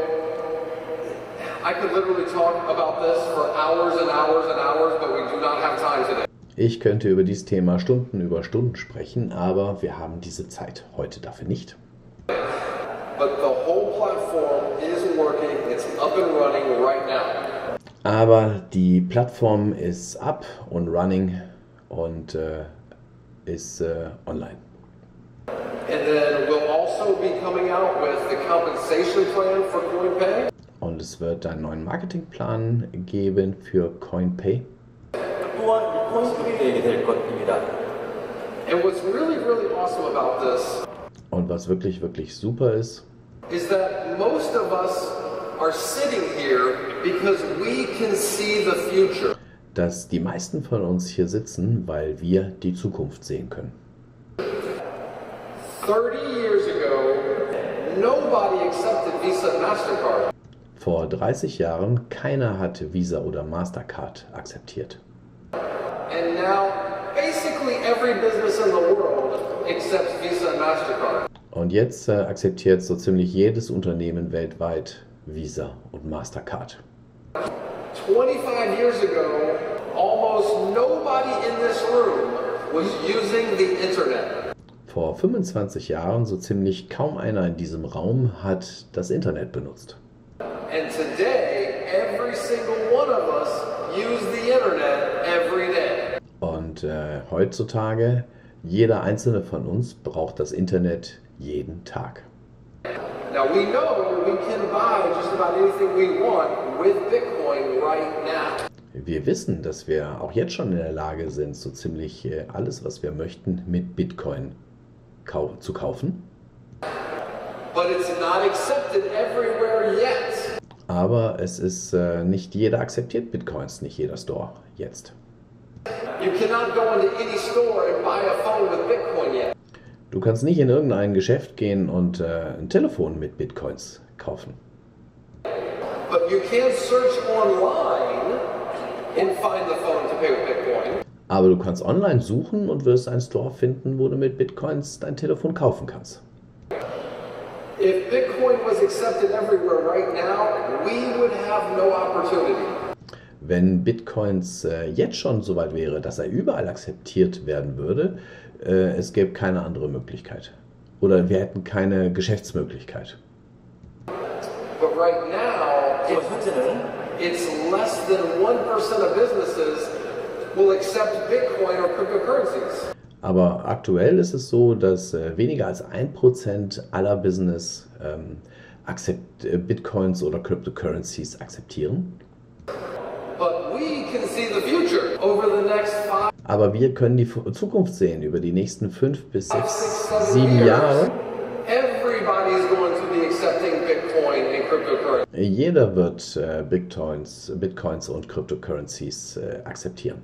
I could literally talk about this for hours and hours and hours, but we do not have time today. Ich könnte über dieses Thema Stunden über Stunden sprechen, aber wir haben diese Zeit heute dafür nicht. But the whole platform is working, it's up and running right now. Aber die Plattform ist up und running und ist online. And then we'll also be coming out with the compensation plan for CoinPay. Und es wird einen neuen Marketingplan geben für CoinPay. 또한 코인스cript이 되게 될 것입니다. And what's really awesome about this Und was wirklich super ist, is that most of us are sitting here because we can see the future. dass die meisten von uns hier sitzen, weil wir die Zukunft sehen können. 30 years ago, nobody accepted Visa and MasterCard. Vor 30 Jahren keiner hat Visa oder Mastercard akzeptiert. And now, basically every business in the world accepts Visa and MasterCard. Und jetzt akzeptiert so ziemlich jedes Unternehmen weltweit Visa und Mastercard. 25 years ago, almost nobody in this room was using the internet. Vor 25 Jahren so ziemlich kaum einer in diesem Raum hat das Internet benutzt. And today, every single one of us use the internet every day. Und heutzutage, jeder einzelne von uns braucht das Internet jeden Tag. Now we know we can buy just about anything we want with Bitcoin right now. Wir wissen, dass wir auch jetzt schon in der Lage sind, so ziemlich alles, was wir möchten, mit Bitcoin zu kaufen. But it's not accepted everywhere yet. Aber es ist nicht jeder akzeptiert Bitcoins, nicht jeder Store jetzt. You cannot go into any store and buy a phone with Bitcoin yet. Du kannst nicht in irgendein Geschäft gehen und ein Telefon mit Bitcoins kaufen. But you can search online and find the phone to pay with Bitcoin. Aber du kannst online suchen und wirst einen Store finden, wo du mit Bitcoins dein Telefon kaufen kannst. If Bitcoin was accepted everywhere right now, we would have no opportunity. Wenn Bitcoins jetzt schon so weit wäre, dass er überall akzeptiert werden würde, es gäbe keine andere Möglichkeit. Oder wir hätten keine Geschäftsmöglichkeit. But right now, 현재는 it's less than 1% of businesses will accept Bitcoin or cryptocurrencies. Aber aktuell ist es so, dass weniger als 1% aller Business Bitcoins oder Cryptocurrencies akzeptieren. But we can see the future over the next 5, Aber wir können die Zukunft sehen über die nächsten 5 bis 6, 6, 7 7 Jahre. years. Everybody's going to be accepting Bitcoin and cryptocurrency. Jeder wird Bitcoins und Cryptocurrencies akzeptieren.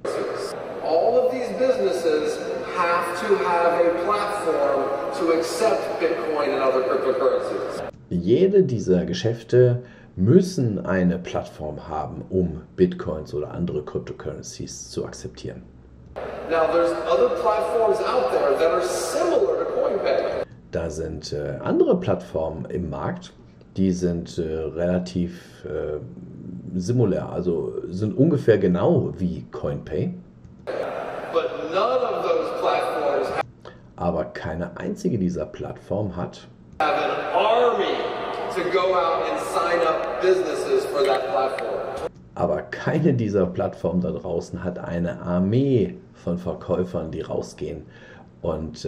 All of these businesses have to have a platform to accept Bitcoin and other cryptocurrencies. Jede dieser Geschäfte müssen eine Plattform haben, um Bitcoins oder andere Cryptocurrencies zu akzeptieren. Now there's other platforms out there that are similar to CoinPay. Da sind andere Plattformen im Markt, die sind relativ simulär, also sind ungefähr genau wie CoinPay. But none of those platforms Aber keine einzige dieser Plattformen hat have an army to go out and sign up businesses for that platform. Aber keine dieser Plattformen da draußen hat eine Armee von Verkäufern, die rausgehen und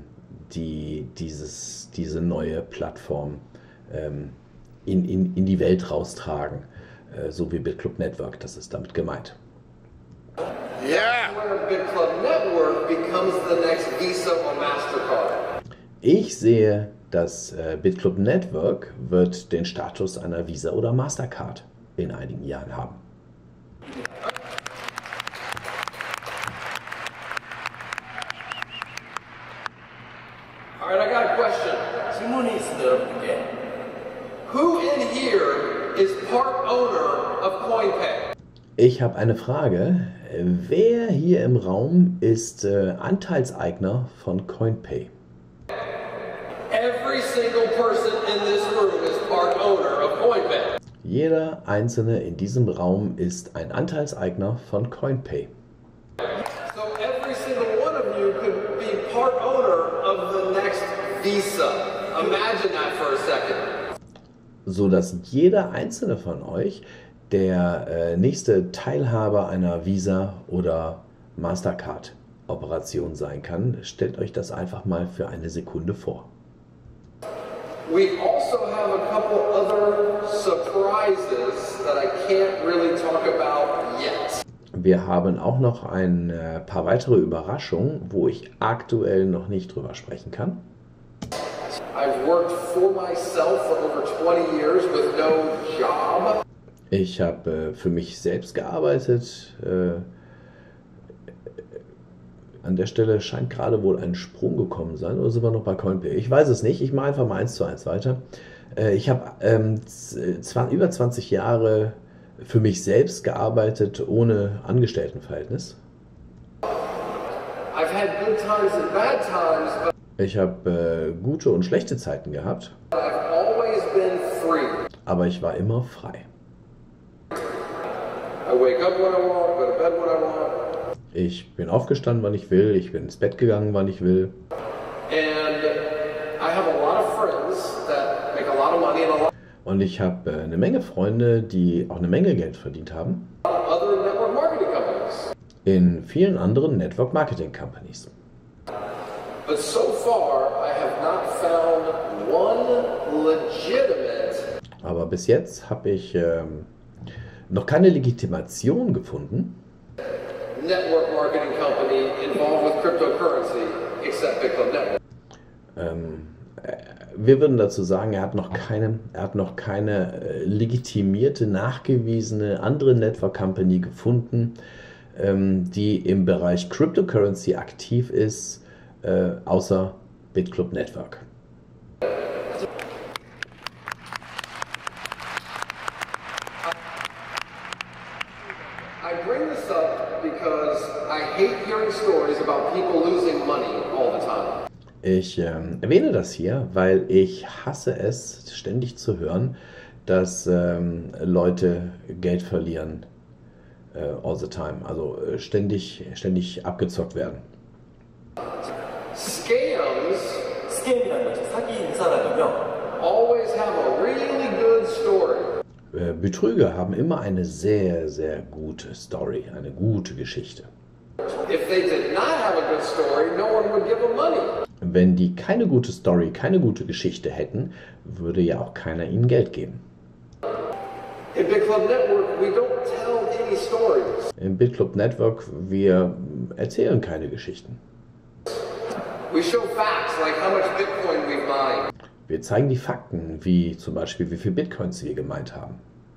diese neue Plattform in die Welt raustragen, so wie BitClub Network, das ist damit gemeint. Yeah. Where BitClub Network becomes the next Visa or MasterCard. Ich sehe das BitClub Network wird den Status einer Visa oder Mastercard in einigen Jahren haben. All right, I got a question. 질문이 있습니다, 여러분께. Who in here is part owner of CoinPay? Ich habe eine Frage. Wer hier im Raum ist Anteilseigner von CoinPay? Every single person in this room is part owner of CoinPay. Jeder Einzelne in diesem Raum ist ein Anteilseigner von CoinPay. So every single one of you could be part owner of the next Visa. Imagine that for a second. So dass jeder Einzelne von euch der nächste Teilhaber einer Visa oder Mastercard Operation sein kann. Stellt euch das einfach mal für eine Sekunde vor. We also have a couple other surprises that I can't really talk about yet. Wir haben auch noch ein paar weitere Überraschungen, wo ich aktuell noch nicht drüber sprechen kann. I've worked for myself for over 20 years with no job. Ich habe für mich selbst gearbeitet. An der Stelle scheint gerade wohl ein Sprung gekommen sein. Oder sind wir noch bei CoinPay? Ich weiß es nicht. Ich mache einfach mal 1:1 weiter. Ich habe über 20 Jahre für mich selbst gearbeitet, ohne Angestelltenverhältnis. I've had good times and bad times, but Ich habe gute und schlechte Zeiten gehabt, I've always been free. aber ich war immer frei. I wake up when I want, go to bed when I want. Ich bin aufgestanden, wann ich will. Ich bin ins Bett gegangen, wann ich will. And I have a lot of friends that make a lot of money and a lot Und ich habe eine Menge Freunde, die auch eine Menge Geld verdient haben. of other network marketing companies. In vielen anderen Network Marketing Companies. But so far, I have not found one legitimate Aber bis jetzt habe ich noch keine Legitimation gefunden, network marketing company involved with cryptocurrency except BitClub Network. wir würden dazu sagen, er hat noch keine legitimierte, nachgewiesene andere Network Company gefunden, die im Bereich Cryptocurrency aktiv ist, außer BitClub Network. I bring this up because I hate hearing stories about people losing money all the time. Ich erwähne das hier, weil ich hasse es, ständig zu hören, dass Leute Geld verlieren all the time, also ständig abgezockt werden. Scams 스캠이라는 거죠. 사기 인사라면요. always have a really good story. Betrüger haben immer eine sehr, sehr gute Story, eine gute Geschichte. If they did not have a good story, no one would give them money. Wenn die keine gute Story, keine gute Geschichte hätten, würde ja auch keiner ihnen Geld geben. In BitClub Network, we don't tell any stories. Im BitClub Network, wir erzählen keine Geschichten. We show facts like how much Bitcoin we've mined. Wir zeigen die Fakten, wie zum Beispiel, wie viel Bitcoins wir gemeint haben.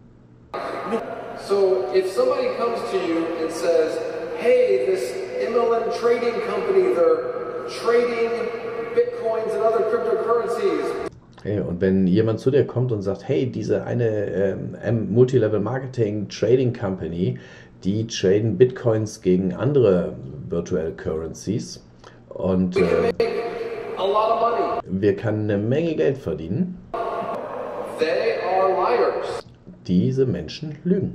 So if somebody comes to you and says, hey, this MLM trading company, they're trading Bitcoins and other cryptocurrencies. Okay, und wenn jemand zu dir kommt und sagt, hey, diese eine Multilevel Marketing Trading Company, die traden Bitcoins gegen andere Virtual Currencies und We can make a lot of money. wir können eine Menge Geld verdienen, They are liars. diese Menschen lügen.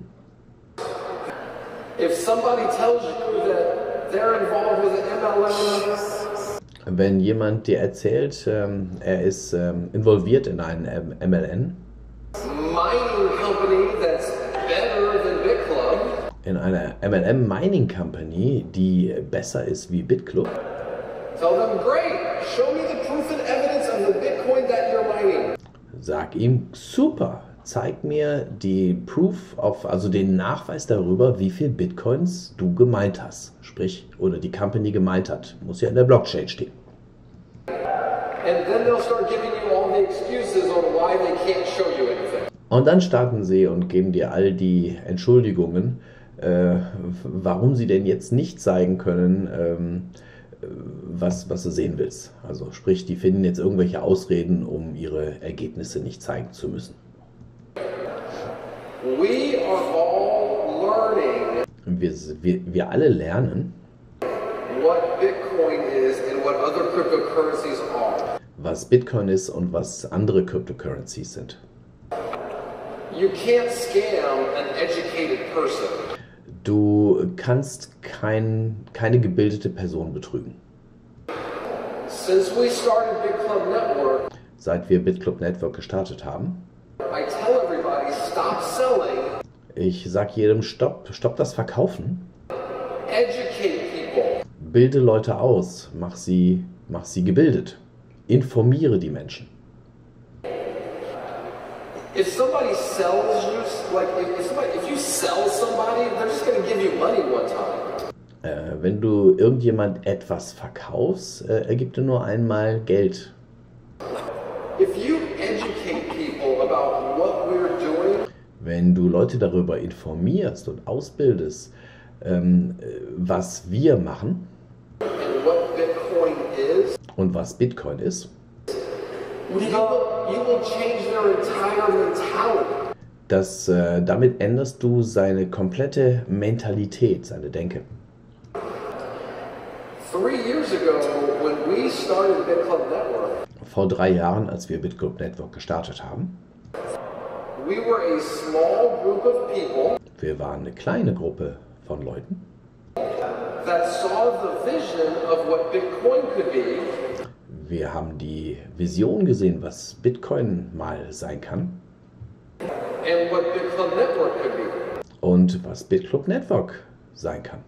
If somebody tells you that they're involved with an MLM, Wenn jemand dir erzählt, er ist involviert in einen MLM, mining company that's better than BitClub, in einer MLM Mining Company, die besser ist wie BitClub, tell them, great, show me the proof and evidence of the Bitcoin that you're mining. sag ihm, super, zeig mir die also den Nachweis darüber, wie viel Bitcoins du gemeint hast. Sprich, oder die Company gemeint hat. Muss ja in der Blockchain stehen. And then they'll start giving you all the excuses on why they can't show you anything. Und dann starten sie und geben dir all die Entschuldigungen, warum sie denn jetzt nicht zeigen können, was du sehen willst. Also sprich, die finden jetzt irgendwelche Ausreden, um ihre Ergebnisse nicht zeigen zu müssen. We are all learning Wir alle lernen, what Bitcoin is and what other cryptocurrencies are. was Bitcoin ist und was andere Cryptocurrencies sind. You can't scam an educated person. Du kannst keine gebildete Person betrügen. Since we started BitClub Network, Seit wir BitClub Network gestartet haben, I tell everybody stop selling, ich sage jedem, stopp das Verkaufen. educate people. Bilde Leute aus, mach sie gebildet. Informiere die Menschen. If somebody sells you, like if you sell somebody, they're just going to give you money one time. Wenn du irgendjemand etwas verkaufst, er gibt dir nur einmal Geld. If you educate people about what we're doing, Wenn du Leute darüber informierst und ausbildest, was wir machen and what Bitcoin is, und was Bitcoin ist, you will change their entire mentality. Damit änderst du seine komplette Mentalität, seine Denke. 3 years ago, when we started BitClub Network, Vor 3 Jahren, als wir BitClub Network gestartet haben, we were a small group of people wir waren eine kleine Gruppe von Leuten, that saw the vision of what Bitcoin could be, wir haben die Vision gesehen, was Bitcoin mal sein kann and what BitClub Network could be. und was BitClub Network sein kann.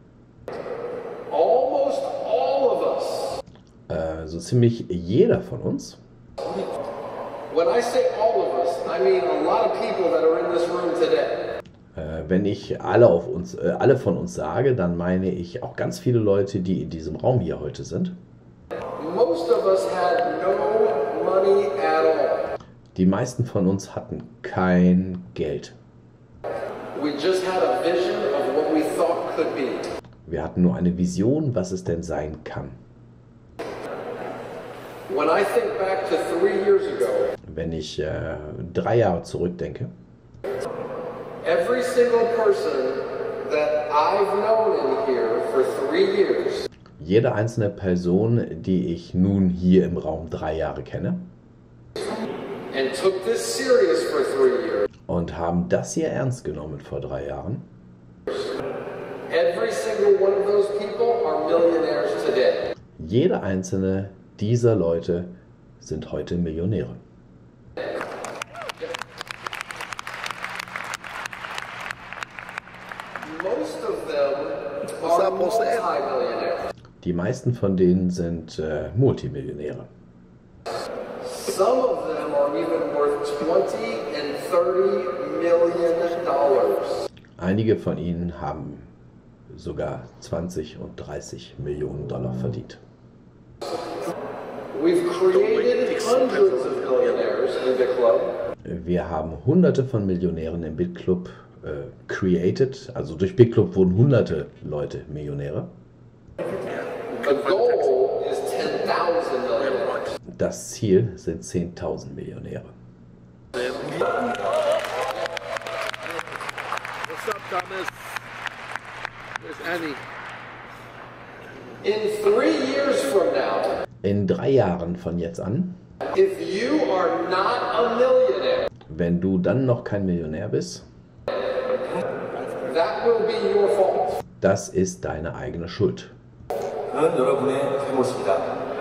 Almost all of us, So ziemlich jeder von uns, when I say all of us, I mean a lot of people that are in this room today. wenn ich alle von uns sage, dann meine ich auch ganz viele Leute, die in diesem Raum hier heute sind. Most of us had no money at all. Die meisten von uns hatten kein Geld. We just had a vision of what we thought could be. Wir hatten nur eine Vision, was es denn sein kann. When I think back to 3 years ago, Wenn ich 3 Jahre zurückdenke, every single person that I've known in here for 3 years jede einzelne Person, die ich nun hier im Raum 3 Jahre kenne and took this serious for 3 years, und haben das hier ernst genommen vor 3 Jahren, every single one of those people are millionaires today. jede einzelne dieser Leute sind heute Millionäre. Most of them What's are up, what's that? multi-millionaires. Die meisten von denen sind Multimillionäre. Some of them are even worth 20 and 30 million dollars. Einige von ihnen haben sogar 20 und 30 Millionen Dollar verdient. We've created hundreds of millionaires in the club. Wir haben hunderte von Millionären im BitClub created, also durch BitClub wurden hunderte Leute Millionäre. The goal is 10,000 millionaires. Das Ziel sind 10.000 Millionäre. What's up, Thomas? Where's Annie? In 3 years from now, In 3 Jahren von jetzt an, if you are not a millionaire, wenn du dann noch kein Millionär bist, that will be your fault. das ist deine eigene Schuld. 그건 여러분의 잘못입니다.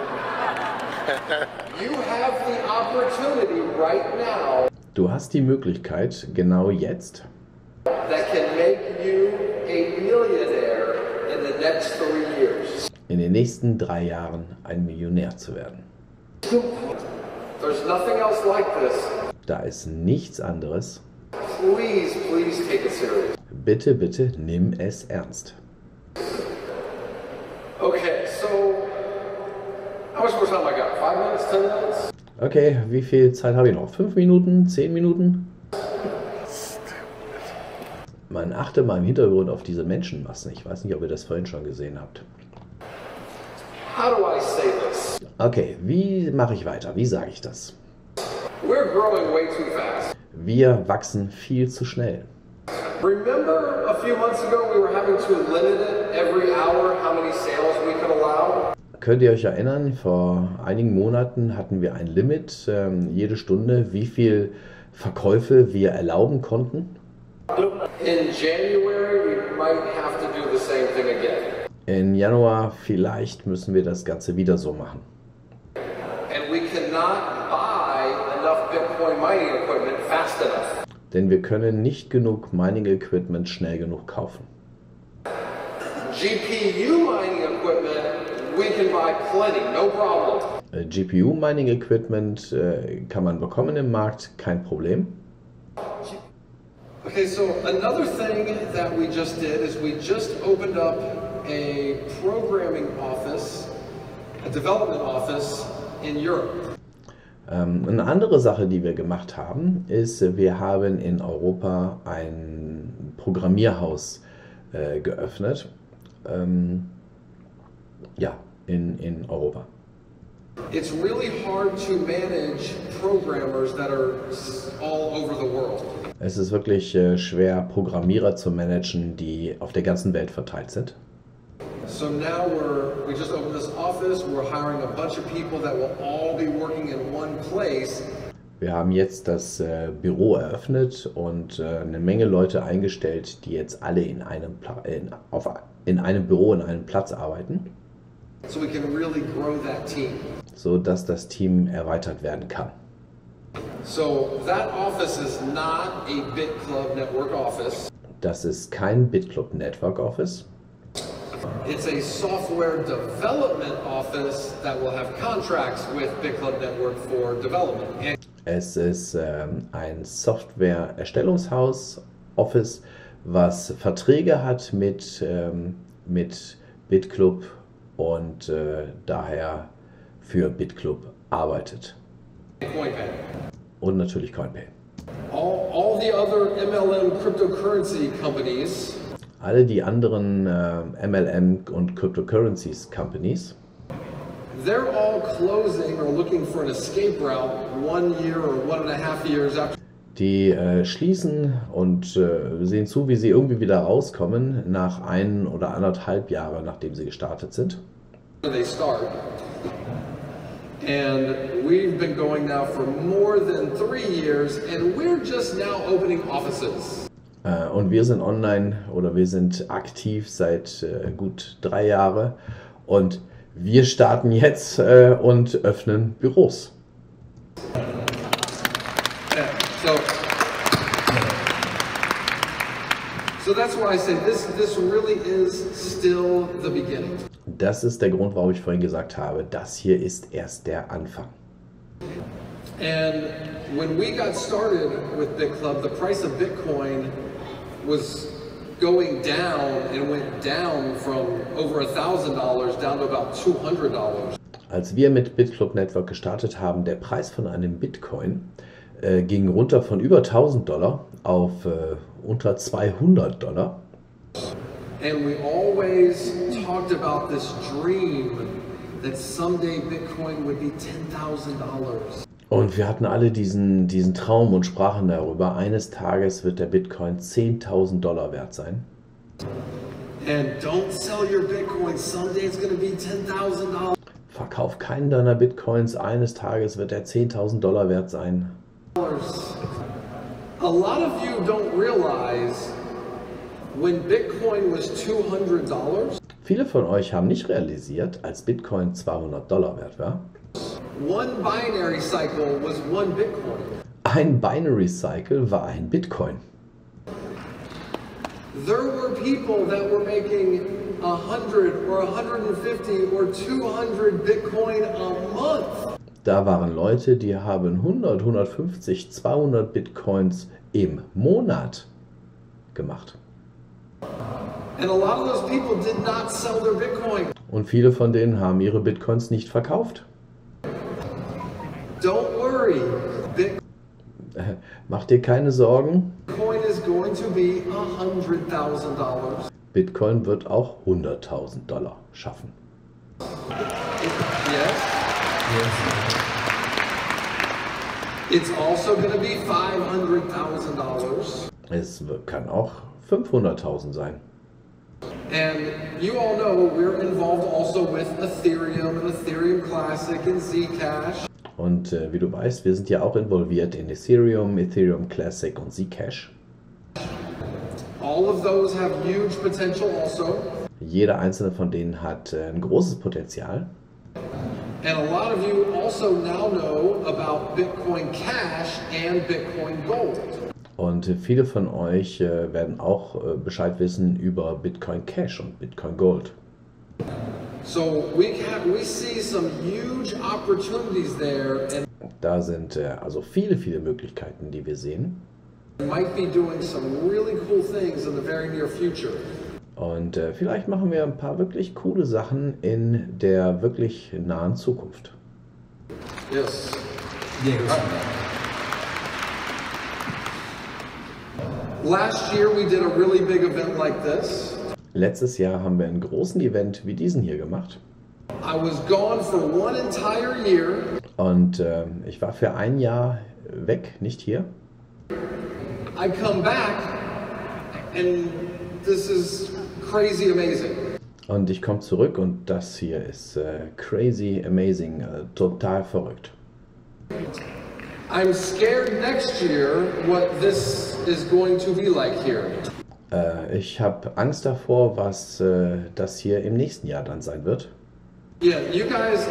You have the opportunity right now Du hast die Möglichkeit, genau jetzt, that can make you a millionaire in the next 3 years. in den nächsten 3 Jahren ein Millionär zu werden. There's nothing else like this. Da ist nichts anderes. Please, please take it serious. Bitte, bitte nimm es ernst. Okay, so how much more time I got? 5 minutes? 10 minutes? Okay, wie viel Zeit habe ich noch? 5 Minuten? 10 Minuten? Man achte mal im Hintergrund auf diese Menschenmassen. Ich weiß nicht, ob ihr das vorhin schon gesehen habt. How do I say this? Okay, wie mache ich weiter? Wie sage ich das? We're growing way too fast. Wir wachsen viel zu schnell. Remember a few months ago we were having to limit it every hour how many sales we could allow? Könnt ihr euch erinnern, vor einigen Monaten hatten wir ein Limit, jede Stunde, wie viel Verkäufe wir erlauben konnten? In January we might have to do the same thing again. In Januar vielleicht müssen wir das Ganze wieder so machen. And we cannot buy enough Bitcoin mining equipment fast enough. Denn wir können nicht genug Mining Equipment schnell genug kaufen. GPU mining equipment, we can buy plenty, no problem. GPU Mining Equipment kann man bekommen im Markt, kein Problem. Okay, so another thing that we just did is we just opened up a programming office, a development office in Europe. Eine andere Sache, die wir gemacht haben, ist, wir haben in Europa ein Programmierhaus geöffnet. Ja, in Europa. It's really hard to manage programmers that are all over the world. Es ist wirklich schwer, Programmierer zu managen, die auf der ganzen Welt verteilt sind. So now we just opened this office, we're hiring a bunch of people that will all be working in one place. Wir haben jetzt das Büro eröffnet und eine Menge Leute eingestellt, die jetzt alle in einem Büro, in einem Platz arbeiten, So we can really grow that team. so dass das Team erweitert werden kann. So that office is not a BitClub network office. Das ist kein BitClub Network Office. It's a software development office that will have contracts with BitClub Network for development. And Es ist ein Software-Erstellungshaus, Office, was Verträge hat mit BitClub und daher für BitClub arbeitet. CoinPay. Und natürlich CoinPay. All the other MLM cryptocurrency companies, Alle die anderen MLM und Cryptocurrencies Companies, they're all closing or looking for an escape route 1 year or 1.5 years after die schließen und sehen zu, wie sie irgendwie wieder rauskommen nach 1 oder 1,5 Jahre, nachdem sie gestartet sind. they start. And we've been going now for more than 3 years, and we're just now opening offices. Und wir sind online oder wir sind aktiv seit gut 3 Jahren und wir starten jetzt und öffnen Büros. Yeah, so that's why I say this really is still the beginning. Das ist der Grund, warum ich vorhin gesagt habe, das hier ist erst der Anfang. And when we got started with BitClub, the price of Bitcoin was going down and went down from over $1,000 down to about $200. Als wir mit BitClub Network gestartet haben, der Preis von einem Bitcoin ging runter von über $1.000 auf unter $200. And we always talked about this dream that someday Bitcoin would be $10,000. Und wir hatten alle diesen Traum und sprachen darüber, eines Tages wird der Bitcoin $10.000 wert sein. And don't sell your Bitcoin, someday it's going to be $10,000. Verkauf keinen deiner Bitcoins, eines Tages wird er $10.000 wert sein. A lot of you don't realize when Bitcoin was $200, Viele von euch haben nicht realisiert, als Bitcoin $200 wert war, one binary cycle was one Bitcoin. ein Binary Cycle war ein Bitcoin. There were people that were making 100 or 150 or 200 Bitcoin a month. Da waren Leute, die haben 100, 150, 200 Bitcoins im Monat gemacht. And a lot of those people did not sell their Bitcoin. Und viele von denen haben ihre Bitcoins nicht verkauft. Don't worry. Mach dir keine Sorgen, Bitcoin is going to be $100,000. Bitcoin wird auch $100.000 schaffen. Yes. It's also going to be $500,000. Es kann auch 500.000 sein. And you all know we're involved also with Ethereum and Ethereum Classic and Zcash. Und wie du weißt, wir sind ja auch involviert in Ethereum, Ethereum Classic und Zcash. All of those have huge potential also. Jeder einzelne von denen hat ein großes Potenzial. And a lot of you also now know about Bitcoin Cash and Bitcoin Gold. Und viele von euch werden auch Bescheid wissen über Bitcoin Cash und Bitcoin Gold. So we see some huge opportunities there, and Da sind also viele, viele Möglichkeiten, die wir sehen. we might be doing some really cool things in the very near future. Und vielleicht machen wir ein paar wirklich coole Sachen in der wirklich nahen Zukunft. Yes. 예, 그렇습니다. Last year we did a really big event like this. Letztes Jahr haben wir einen großen Event wie diesen hier gemacht. I was gone for one entire year. Und ich war für ein Jahr weg, nicht hier. I come back and this is crazy amazing. Und ich komme zurück und das hier ist crazy, amazing, total verrückt. I'm scared next year what this is going to be like here. Ich habe Angst davor, was das hier im nächsten Jahr dann sein wird. Yeah, you guys,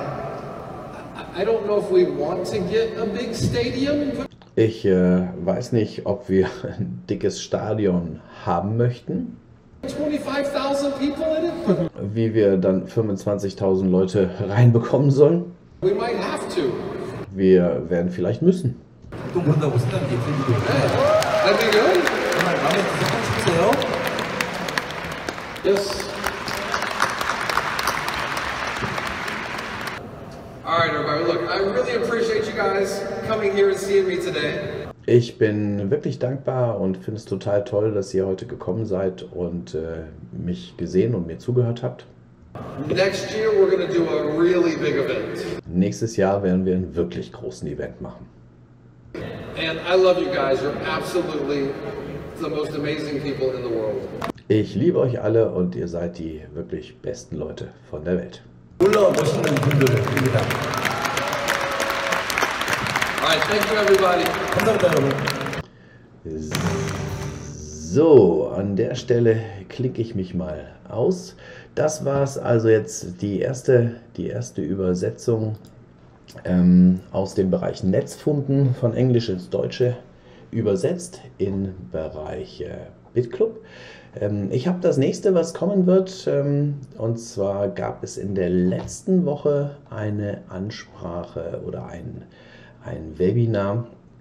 I don't know if we want to get a big stadium. Ich weiß nicht, ob wir ein dickes Stadion haben möchten, 25,000 people in it, but wie wir dann 25.000 Leute reinbekommen sollen. we might have to. Wir werden vielleicht müssen. 또 본다고 생각이 들기도 해요. That'd be good. 정말 마음에 드세요? 싶으세요? Yes. All right, everybody. Look, I really appreciate you guys coming here and seeing me today. Ich bin wirklich dankbar und finde es total toll, dass ihr heute gekommen seid und mich gesehen und mir zugehört habt. Next year, we're going to do a really big event. Nächstes Jahr werden wir einen wirklich großen Event machen. And I love you guys. You're absolutely the most amazing people in the world. Ich liebe euch alle und ihr seid die wirklich besten Leute von der Welt. 물론 멋있는 분들입니다. All right, thank you, everybody. 감사합니다, 여러분. So, an der Stelle klicke ich mich mal aus. Das war es also jetzt die erste Übersetzung aus dem Bereich Netzfunden von Englisch ins Deutsche übersetzt im Bereich BitClub. Ich habe das nächste, was kommen wird, und zwar gab es in der letzten Woche eine Ansprache oder ein Webinar,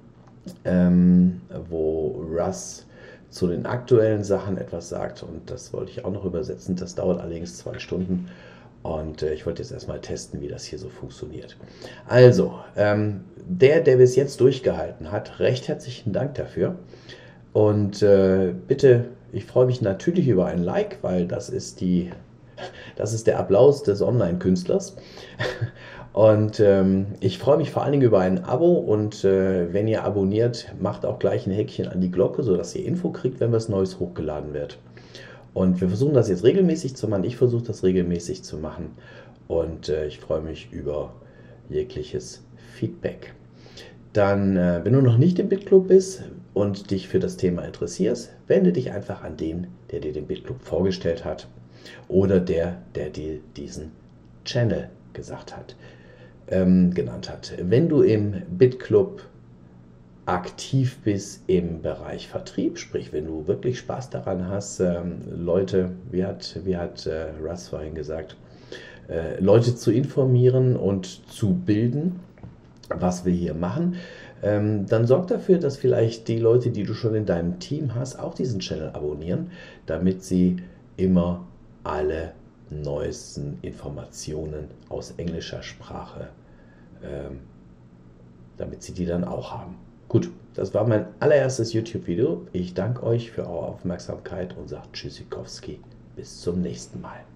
wo Russ zu den aktuellen Sachen etwas sagt, und das wollte ich auch noch übersetzen. Das dauert allerdings 2 Stunden und ich wollte jetzt erstmal testen, wie das hier so funktioniert. Also, der bis jetzt durchgehalten hat, recht herzlichen Dank dafür und bitte, ich freue mich natürlich über ein Like, weil das ist der Applaus des Online-Künstlers. Und ich freue mich vor allen Dingen über ein Abo und wenn ihr abonniert, macht auch gleich ein Häkchen an die Glocke, sodass ihr Info kriegt, wenn was Neues hochgeladen wird. Und wir versuchen das jetzt regelmäßig zu machen. Ich versuche das regelmäßig zu machen und ich freue mich über jegliches Feedback. Dann, wenn du noch nicht im BitClub bist und dich für das Thema interessierst, wende dich einfach an den, der dir den BitClub vorgestellt hat oder der dir diesen Channel genannt hat. Wenn du im BitClub aktiv bist im Bereich Vertrieb, sprich wenn du wirklich Spaß daran hast, Leute, wie hat Russ vorhin gesagt, Leute zu informieren und zu bilden, was wir hier machen, dann sorg dafür, dass vielleicht die Leute, die du schon in deinem Team hast, auch diesen Channel abonnieren, damit sie immer alle neuesten Informationen aus englischer Sprache damit sie die dann auch haben. Gut, das war mein allererstes YouTube-Video. Ich danke euch für eure Aufmerksamkeit und sage Tschüssikowski. Bis zum nächsten Mal.